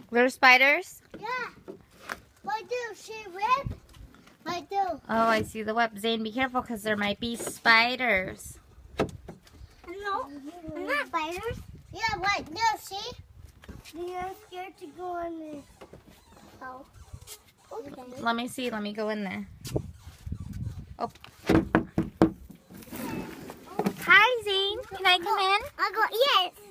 There's spiders? Yeah. I do. See web? I do. Oh, I see the web. Zane, be careful because there might be spiders. No, I'm not spiders. Yeah, what? No, see? You're scared to go in this. Oh. Okay. Let me see. Let me go in there. Oh. Hi, Zane. Can I come in? I'll go, yes.